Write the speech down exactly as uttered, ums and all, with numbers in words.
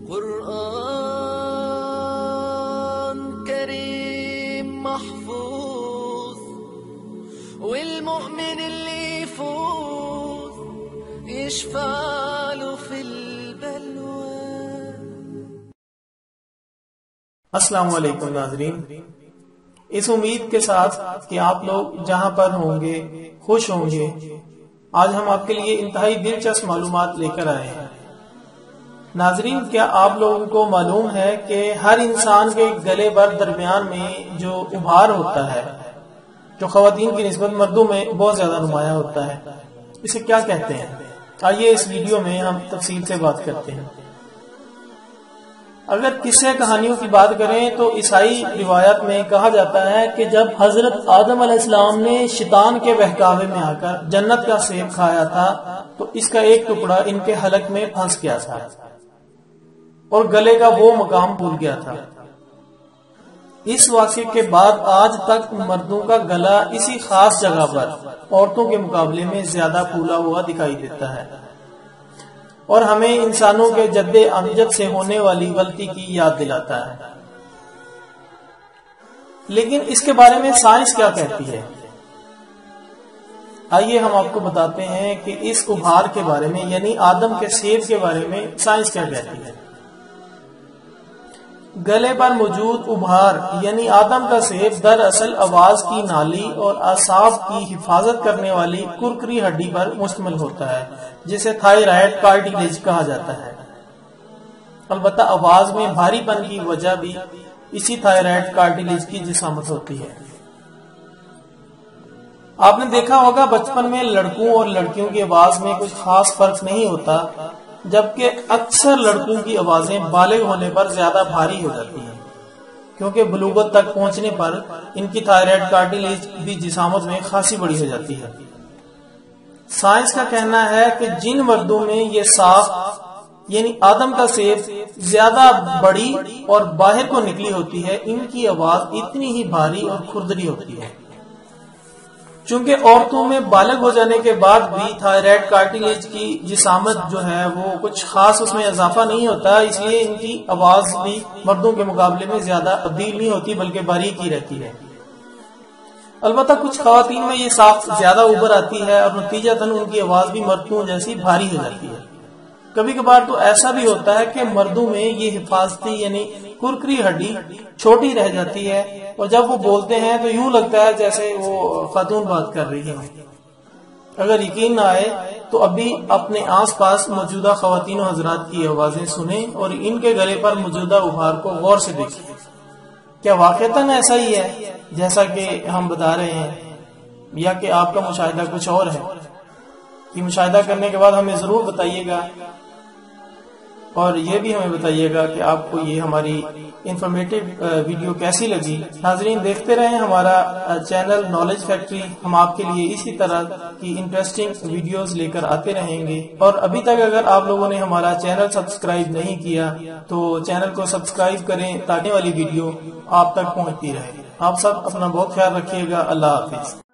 قرآن كريم محفوظ والمؤمن اللي يفوز يشفع له في البلوى. السلام علیکم ناظرین، اس امید کے ساتھ کہ آپ لوگ جہاں پر ہوں گے خوش ہوں گے، آج ہم آپ کے لیے انتہائی دلچسپ معلومات لے کر آئے ہیں. ناظرین، کیا آپ لوگوں کو معلوم ہے کہ ہر انسان کے گلے پر درمیان میں جو ابھار ہوتا ہے، جو خواتین کی نسبت مردوں میں بہت زیادہ نمایاں ہوتا ہے، اسے کیا کہتے ہیں؟ آئیے اس ویڈیو میں ہم تفصیل سے بات کرتے ہیں. اگر قصے کہانیوں کی بات کریں تو عیسائی روایت میں کہا جاتا ہے کہ جب حضرت آدم علیہ السلام نے شیطان کے بہکاوے میں آ کر جنت کا سیب کھایا تھا تو اس کا ایک ٹکڑا ان کے حلق میں پھنس گیا تھا اور گلے کا وہ مقام بھول گیا تھا. اس واقعے کے بعد آج تک مردوں کا گلا اسی خاص جگہ پر عورتوں کے مقابلے میں زیادہ پھولا ہوا دکھائی دیتا ہے اور ہمیں انسانوں کے جد امجد سے ہونے والی غلطی کی یاد دلاتا ہے. لیکن اس کے بارے میں سائنس کیا کہتی ہے؟ آئیے ہم آپ کو بتاتے ہیں کہ اس ابھار کے بارے میں، یعنی آدم کے سیب کے بارے میں سائنس کیا کہتی ہے. گلے پر موجود ابھار یعنی آدم کا سیب دراصل آواز کی نالی اور اعصاب کی حفاظت کرنے والی کرکری ہڈی پر مشتمل ہوتا ہے جسے تھائرائیڈ کارٹیلیج کہا جاتا ہے. البتہ آواز میں بھاری پن کی وجہ بھی اسی تھائرائیڈ کارٹیلیج کی جسامت ہوتی ہے. آپ نے دیکھا ہوگا بچپن میں لڑکوں اور لڑکیوں کی آواز میں کچھ خاص فرق نہیں ہوتا، جبکہ اکثر لڑکوں کی آوازیں بالغ ہونے پر زیادہ بھاری ہو جاتی ہیں کیونکہ بلوغت تک پہنچنے پر ان کی تھائرائیڈ کارٹیلیج بھی جسامت میں خاصی بڑی ہو جاتی ہے. سائنس کا کہنا ہے کہ جن مردوں میں یہ ساخت یعنی آدم کا سیب زیادہ بڑی اور باہر کو نکلی ہوتی ہے، ان کی آواز اتنی ہی بھاری اور کھردری ہوتی ہے. چونکہ عورتوں میں بالغ ہو جانے کے بعد بھی تھائرائیڈ کارٹیلیج کی جسامت جو ہے وہ کچھ خاص اس میں اضافہ نہیں ہوتا، اس لیے ان کی آواز بھی مردوں کے مقابلے میں زیادہ تبدیل نہیں ہوتی بلکہ باریک ہی رہتی ہے. البتہ کچھ خواتین میں یہ ساخت زیادہ اوپر آتی ہے اور نتیجتاً ان کی آواز بھی مردوں جیسی بھاری ہو جاتی ہے. کبھی کبھار تو ایسا بھی ہوتا ہے کہ مردوں میں یہ حفاظتی یعنی کرکری ہڈی چھوٹی رہ جاتی ہے اور جب وہ بولتے ہیں تو یوں لگتا ہے جیسے وہ خاتون بات کر رہی ہے. اگر یقین نہ آئے تو ابھی اپنے آس پاس موجودہ خواتین و حضرات کی آوازیں سنیں اور ان کے گلے پر موجودہ ابھار کو غور سے دیکھیں. کیا واقعتاً ایسا ہی ہے جیسا کہ ہم بتا رہے ہیں، یا کہ آپ کا مشاہدہ کچھ اور ہے؟ کہ مشاہدہ کرنے کے بعد ہمیں ضرور بتائیے گا اور یہ بھی ہمیں بتائیے گا کہ آپ کو یہ ہماری انفارمیٹیو ویڈیو کیسی لگی. ناظرین، دیکھتے رہیں ہمارا چینل نالج فیکٹری، ہم آپ کے لیے اسی طرح کی انٹرسٹنگ ویڈیوز لے کر آتے رہیں گے. اور ابھی تک اگر آپ لوگوں نے ہمارا چینل سبسکرائب نہیں کیا تو چینل کو سبسکرائب کریں تاکہ والی ویڈیو آپ تک پہنچتی رہے. آپ سب اپنا بہت خیال رکھیے گا. اللہ حافظ.